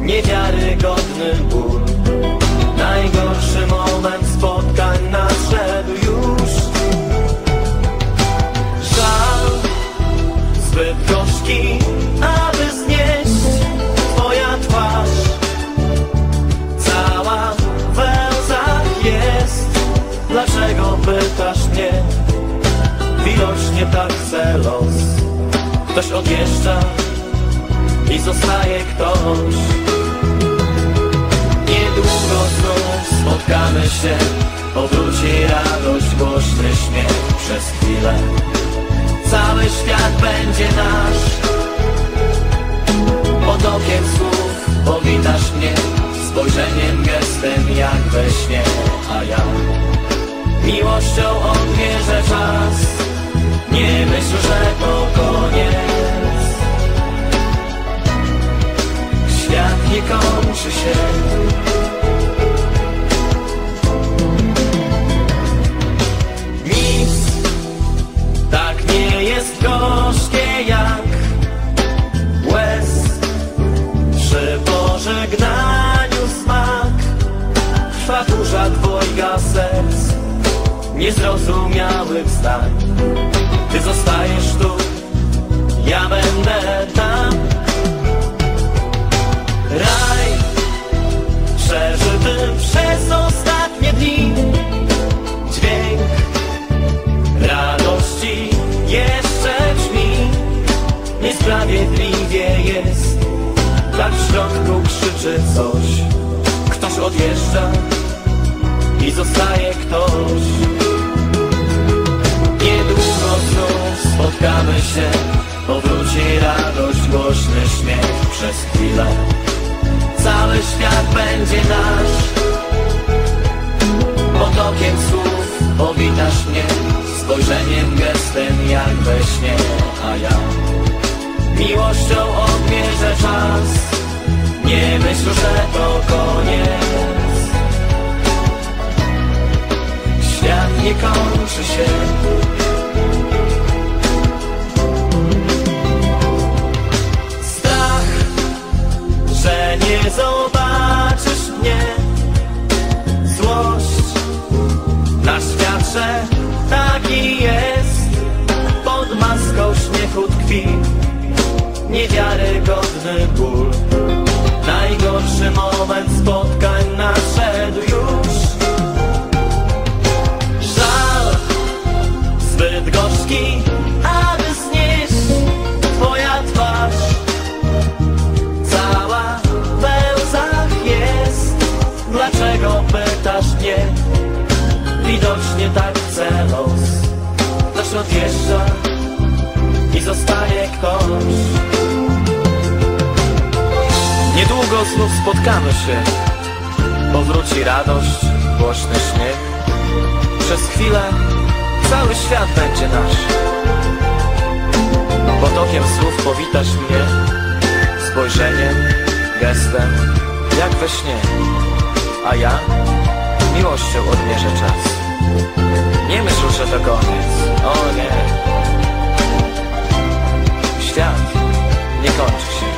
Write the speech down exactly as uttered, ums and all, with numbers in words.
niewiarygodny ból. Najgorszy moment spotkań nadszedł już. Żal zbyt gorzki, aby znieść. Twoja twarz cała w łzach jest. Dlaczego pytasz mnie? Widocznie tak chce los. Ktoś odjeżdża i zostaje ktoś. Niedługo znów spotkamy się. Powróci radość, głośny śmiech. Przez chwilę cały świat będzie nasz. Pod okiem słów powitasz mnie spojrzeniem, gestem jak we śnie. A ja miłością odmierzę czas. Nie myśl, że to koniec. Świat nie kończy się. Nic tak nie jest gorzkie jak łez przy pożegnaniu smak. Trwa burza dwojga serc, niezrozumiałych zdań. Ty zostajesz tu, ja będę tam. Raj przeżyty przez ostatnie dni. Dźwięk radości jeszcze brzmi. Niesprawiedliwie jest, tak w środku krzyczy coś. Ktoś odjeżdża i zostaje ktoś. Niedługo znów spotkamy się. Powróci radość, głośny śmiech. Przez chwilę cały świat będzie nasz. Pod okiem słów powitasz mnie spojrzeniem, gestem jak we śnie. A ja miłością odmierzę czas. Nie myśl, że to koniec. Świat nie kończy się. Strach, że nie zobaczysz mnie. Złość na świat, że taki jest. Pod maską śmiechu tkwi niewiarygodny ból. Najgorszy moment spotkań nadszedł już. Żal zbyt gorzki, aby znieść. Twoja twarz cała we łzach jest. Dlaczego pytasz mnie? Widocznie tak chce los. Ktoś odjeżdża i zostaje ktoś. Niedługo znów spotkamy się. Powróci radość, głośny śmiech. Przez chwilę cały świat będzie nasz. Pod okiem słów powitasz mnie spojrzeniem, gestem jak we śnie. A ja miłością odmierzę czas. Nie myśl, że to koniec. O nie. Świat nie kończy się.